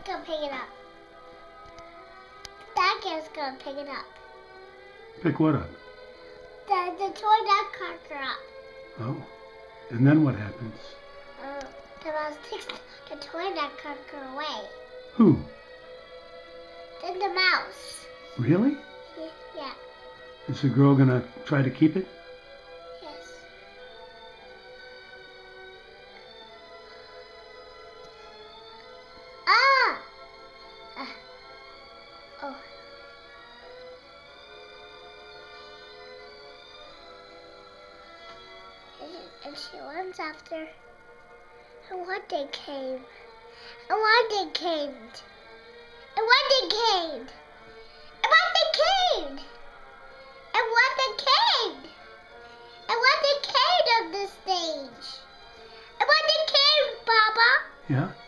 gonna pick it up. That guy's gonna pick it up. Pick what up? The toy nutcracker up. Oh. And then what happens? The mouse takes the toy nutcracker away. Who? Then the mouse. Really? Yeah. Is the girl gonna try to keep it? Yes. Ah! Oh. And she runs after. And one day came. And one day came. And one day came. And one day came. And one day came. And one day came on the stage. And one day came, Papa. Yeah?